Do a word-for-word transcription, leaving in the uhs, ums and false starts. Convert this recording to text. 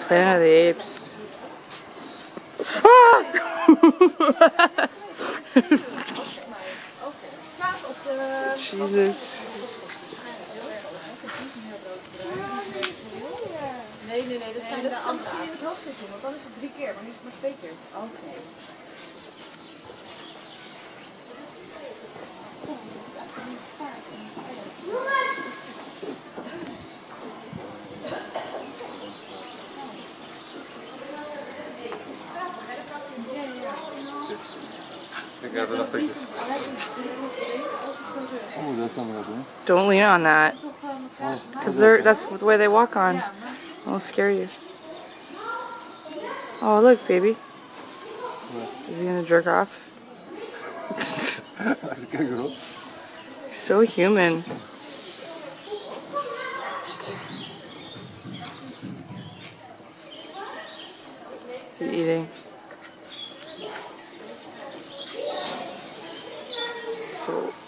Planet of the Apes. Ah! Jesus. Nee, nee, nee, dat zijn de andere. In het hoogseizoen, want dan is het drie keer, maar nu is het maar twee keer. Oké. Don't lean on that, because that's the way they walk on. It'll scare you. Oh, look, baby. Is he gonna jerk off? So human. What's he eating? So